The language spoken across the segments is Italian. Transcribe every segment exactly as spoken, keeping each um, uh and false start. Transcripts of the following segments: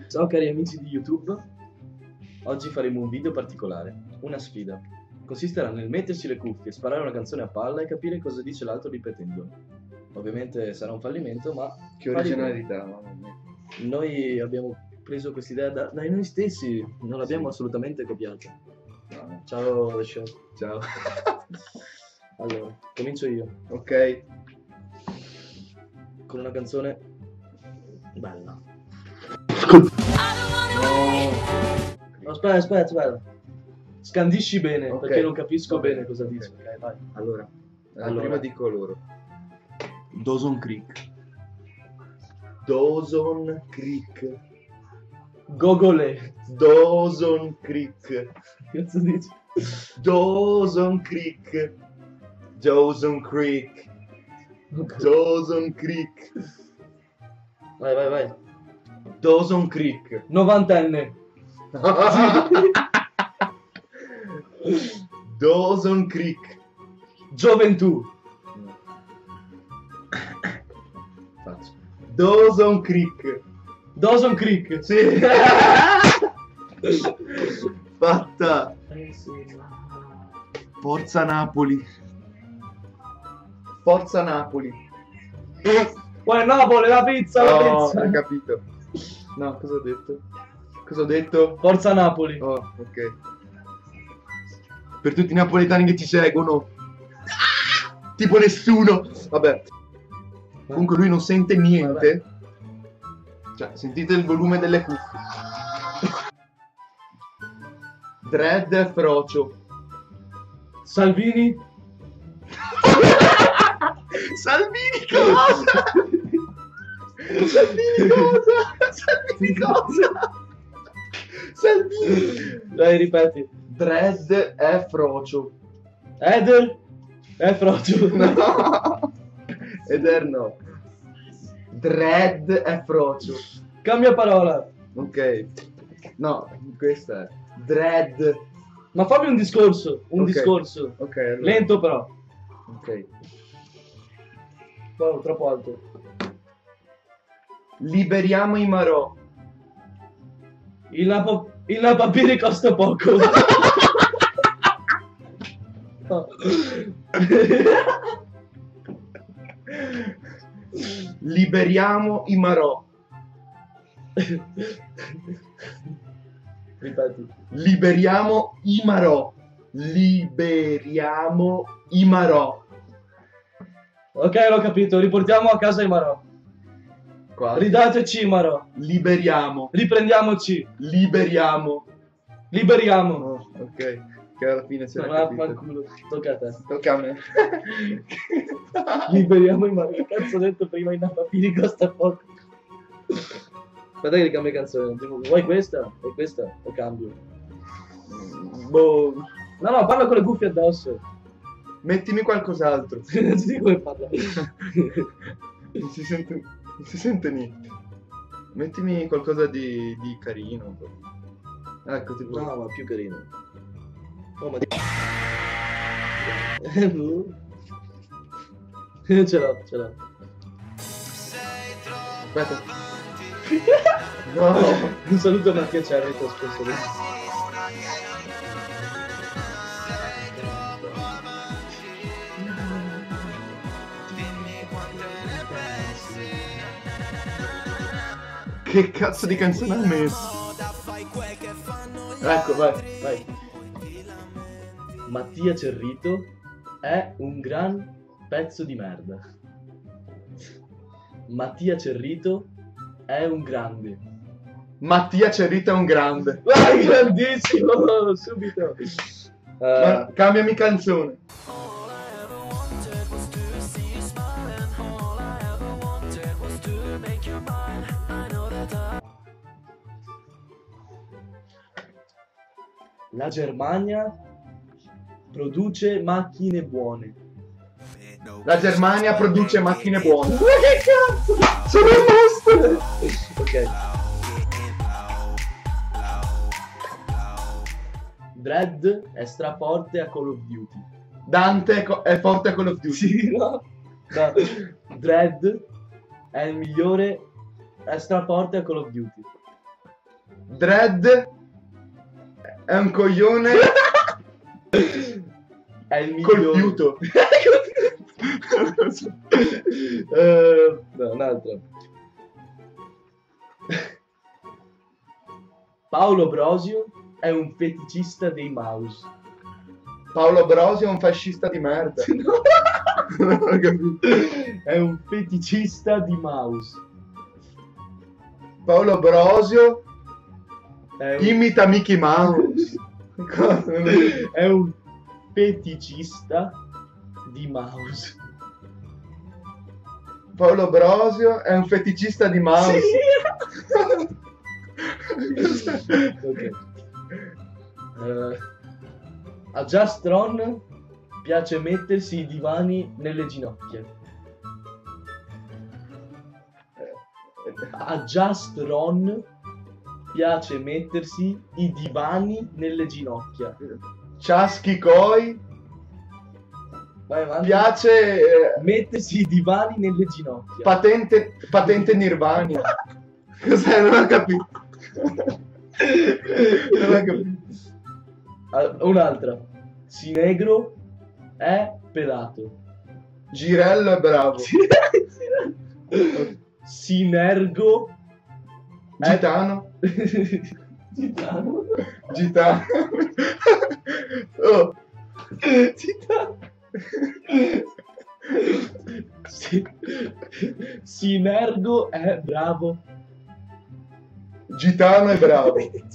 Ciao cari amici di YouTube, oggi faremo un video particolare, una sfida. Consisterà nel mettersi le cuffie, sparare una canzone a palla e capire cosa dice l'altro ripetendolo. Ovviamente sarà un fallimento, ma... Che originalità, mamma mia. Noi abbiamo preso quest'idea da, da noi stessi, non l'abbiamo Sì. assolutamente copiata. No. Ciao The Show. Ciao. Allora, comincio io, Ok. con una canzone bella. No. No, aspetta, aspetta, aspetta. Scandisci bene, Ok. perché non capisco Va bene, bene cosa ok. dici. Ok, vai. Allora, eh, Allora. prima dico loro. Dawson Creek. Dawson Creek. Gogole. Dawson Creek. Cazzo dici? Dawson Creek. Dawson Creek. Dawson Creek. Vai, vai, vai. Dawson Creek. Novantenne. Dawson Creek. Gioventù. Faccio. Dawson Creek. Dawson Creek. Sì. Fatta. Forza Napoli. Forza Napoli. Poi Napoli, la pizza, la Oh, pizza. hai capito. No, cosa ho detto? Cosa ho detto? Forza Napoli. Oh, ok. Per tutti i napoletani che ci seguono. Tipo nessuno. Vabbè. Comunque lui non sente niente. Cioè, sentite il volume delle cuffie. Dread e Frocio. Salvini. Salvini cosa? Salvini cosa? Salvini cosa? Salvini. Dai, ripeti. Dread e Frocio. Eder. E Frocio. No. Eder no. Dread e Frocio. Cambia parola. Ok. No, questa è Dread. Ma fammi un discorso. Un Ok. discorso. Ok, allora. Lento però. Ok. Oh, troppo alto. Liberiamo i Marò. Il Napa, il Napapiri costa poco. No. Liberiamo i Marò. Ripeti. Liberiamo i Marò. Liberiamo i Marò. Ok, l'ho capito. Riportiamo a casa i Marò. Quasi. Ridateci i Marò. Liberiamo. Riprendiamoci. Liberiamo. Liberiamo. Oh, ok. Che alla fine si era Ma capito. fanculo. Tocca a te. Tocca a me. Liberiamo i Marò. Che cazzo ho detto prima? I Napapiri costa poco. Aspetta che cambio canzone. Vuoi questa? Vuoi questa? O cambio? Boh. No, no, parla con le cuffie addosso. Mettimi qualcos'altro. Non si dico come parla. Non si sente, non si sente niente. Mettimi qualcosa di, di carino. Ecco, tipo. No, ma più carino. Oh, ma di... ce l'ho, ce l'ho. Aspetta. No. Un saluto a Mattia Cerrito, spesso. Che cazzo di canzone hai messo? Ecco, vai, vai. Mattia Cerrito è un gran pezzo di merda. Mattia Cerrito è un grande. Mattia Cerrito è un grande. Vai, grandissimo, subito. Ma Uh, cambiami canzone. la Germania produce macchine buone. La Germania produce macchine buone. Ma che cazzo? Sono un mostro! Ok. Dredd è straforte a Call of Duty. Dante è, co- è forte a Call of Duty. Sì, no? No. Dredd è il migliore, è straforte a Call of Duty. Dredd è un coglione È il migliore. colpiuto. uh, no, un altro. Paolo Brosio è un feticista dei mouse. Paolo Brosio è un fascista di merda. Non ho capito. È un feticista di mouse. Paolo Brosio È un, imita Mickey Mouse. Cosa? Non ho capito. è un feticista di mouse. Paolo Brosio è un feticista di mouse. Ok. Eh, a Just Ron piace mettersi i divani nelle ginocchia. A Just Ron piace mettersi i divani nelle ginocchia. Chasky Koi Vai avanti. piace eh, Mettersi i divani nelle ginocchia. patente, patente Nirvana. Cos'è? Non ho capito. Non ho capito. Ah, un'altra. Sinegro è pelato. Girello è bravo. Sinergo è Gitano. Gitano. Gitano. Oh. Gitano. Si- Sinergo è bravo. Gitano è bravo.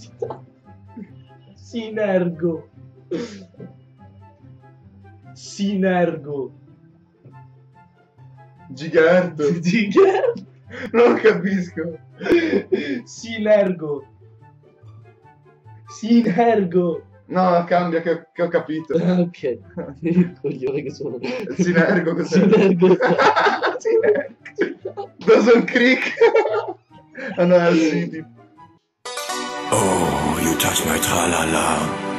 Sinergo. Sinergo. Gigerto. Gigerto. Non capisco. Sinergo. Sinergo. No, cambia che, che ho capito. Ok. Il coglione che sono. Sinergo cos'è? Sinergo. Sinergo. Dawson Creek. Ah no, è il City. Oh, you touch my tra-la-la.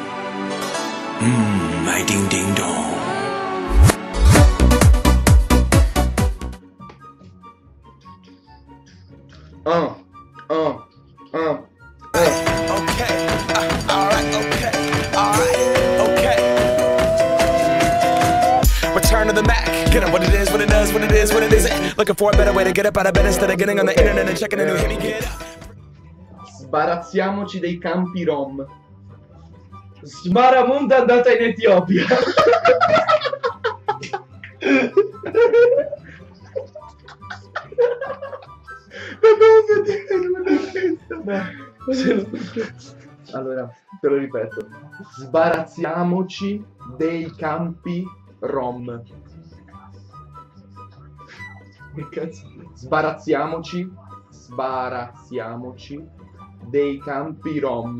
Mmm, my ding-ding-dong. Oh, oh, oh. Okay, uh, alright, okay, alright, okay. Return to the Mac. Get up what it is, what it does, what it is, what it isn't. Looking for a better way to get up out of bed instead of getting on the internet and checking a new hit me get up. Sbarazziamoci dei campi rom. Smaramund è andata in Etiopia. Allora, te lo ripeto. Sbarazziamoci dei campi rom. Che cazzo? Sbarazziamoci, sbarazziamoci dei campi rom.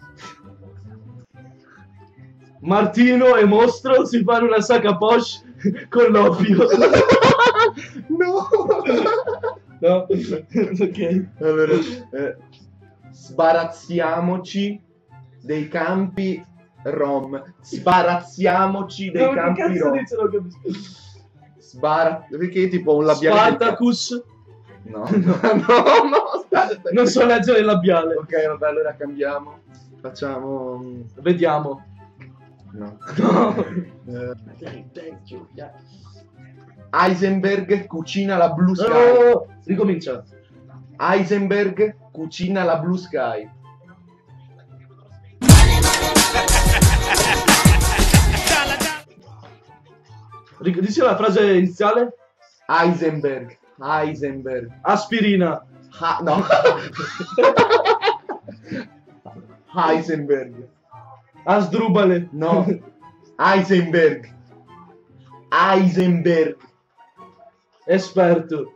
Martino e Mostro si fanno una sacca poche con l'oppio. No! No? Ok. Allora, eh, sbarazziamoci dei campi rom. Sbarazziamoci dei No, che campi cazzo rom. dice? Non capisco. Sbara... Perché tipo un labiale del Spartacus. No, no, no, no, aspetta. Non so leggere il labiale. Ok, vabbè, allora cambiamo. Facciamo... mm, Vediamo. No. No. Eh, Heisenberg cucina la Blue Sky. No. Ricomincia. Heisenberg cucina la Blue Sky. Ric- Dici la frase iniziale? Heisenberg. Heisenberg. Aspirina. Ha- no. Heisenberg. Asdrubale. No. Heisenberg. Heisenberg. Esperto.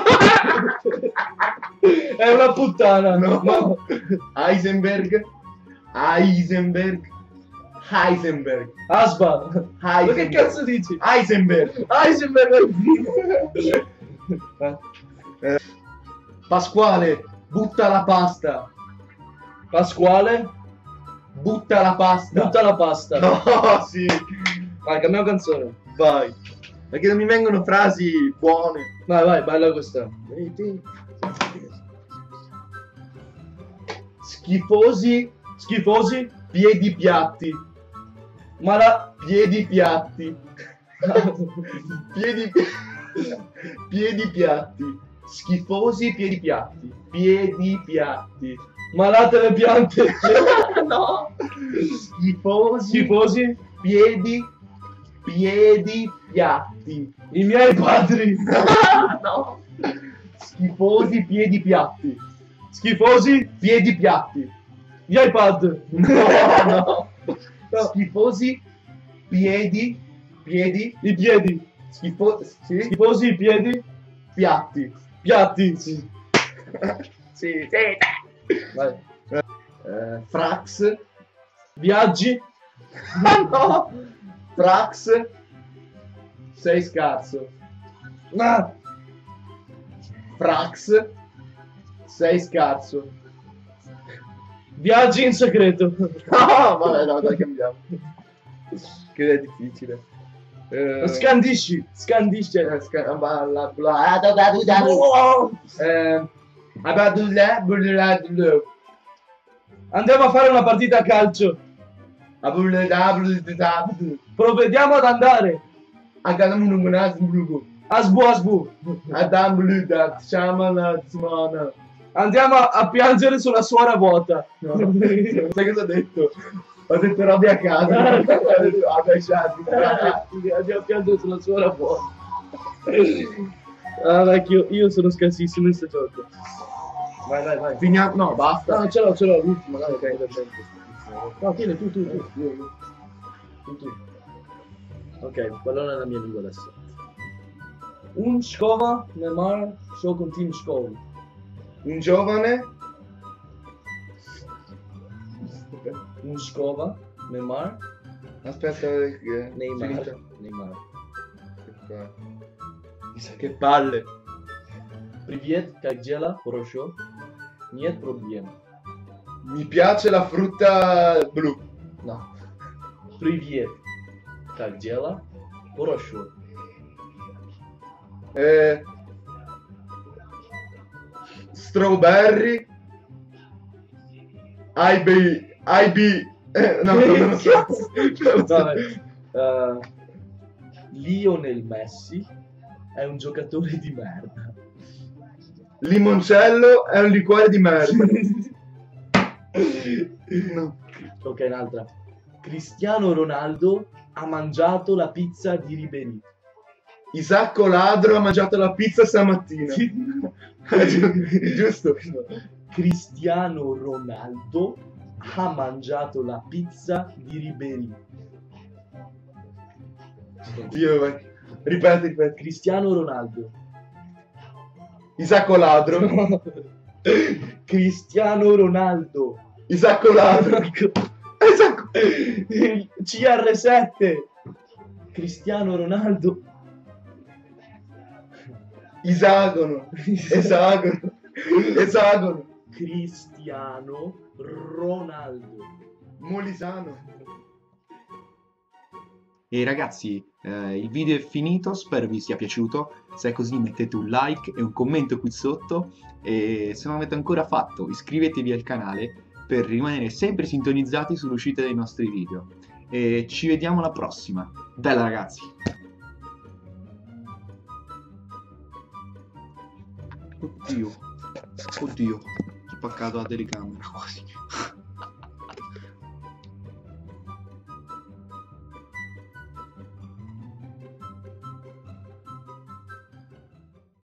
È una puttana. No. No. Heisenberg. Heisenberg. Heisenberg. Asba. Ma che Heisenberg. cazzo dici? Heisenberg. Heisenberg è il primo. Eh, Pasquale, butta la pasta. Pasquale, Butta la pasta. butta la pasta. No, sì. Vai, cambiamo canzone. Vai. Perché non mi vengono frasi buone. Vai, vai, balla questa. Schifosi Schifosi. piedi piatti. Ma la... Piedi piatti. Piedi pi- piedi piatti. Schifosi piedi piatti. Piedi piatti. Malate le piante. No. Schifosi Schifosi. piedi piedi piatti. I miei padri. No. Schifosi piedi piatti. Schifosi. Piedi piatti. Gli iPad. No, no. Schifosi piedi piedi I piedi. schifo sì? Schifosi i piedi. Piatti. Piatti. Sì. Sì, sì. Vai. Eh, Frax. Viaggi. No. Frax. Sei scarso. Ah. Frax. Sei scarso. Viaggi in segreto. No, vabbè, no, dai, cambiamo. Che è difficile. Eh, Scandisci. Scandisci. eh, sca- bla bla ah, da, da, da, da. Eh, ah, bla, bla, bla, bla. Andiamo a fare una partita a calcio. Ah, bla, bla, bla, bla, bla. Provvediamo ad andare. Agam numuna zbrugo. Asbu asbu. Adam bluda, shamana zmana. Andiamo a, a piangere sulla suora vuota. No, sai cosa ho detto? Ho detto robe a casa. Ah, dai, sciati. Andiamo a piangere sulla suora vuota. Ah, vecchio, io sono scarsissimo in questo gioco. Vai, vai, vai. Finiamo, no, basta. No, ce l'ho, ce l'ho, l'ultimo, dai, Ok, ok. No, tieni, tu, tu, tu. Tu, tu. Ok, quello è la mia lingua adesso. Un Skova Neymar show con Team Skova. Un giovane. Un Skova Neymar Aspetta, eh, Neymar finito. Neymar. Mi sa che palle. Привет, как дела? Хорошо? Нет проблем. Mi piace la frutta blu. No. Привет, как дела? Хорошо. Eh, strawberry. I B. I B. Eh, no, non lo so. Vabbè. Uh, Lionel Messi è un giocatore di merda. Limoncello è un liquore di merda. No. Ok, un'altra. Cristiano Ronaldo ha mangiato la pizza di Ribéry. Isacco ladro ha mangiato la pizza stamattina. Giusto? Cristiano Ronaldo ha mangiato la pizza di Ribéry. Io, vai. Ripeti, ripeti. Cristiano Ronaldo. Isacco ladro. Cristiano Ronaldo. Isacco ladro. Isacco. C R sette. Cristiano Ronaldo. Esagono. Esagono. Esagono. Cristiano Ronaldo. Molisano. E ragazzi, eh, il video è finito, spero vi sia piaciuto. Se è così mettete un like e un commento qui sotto, e se non l'avete ancora fatto iscrivetevi al canale per rimanere sempre sintonizzati sull'uscita dei nostri video. E ci vediamo alla prossima. Bella ragazzi! Oddio, oddio, ho spaccato la telecamera quasi.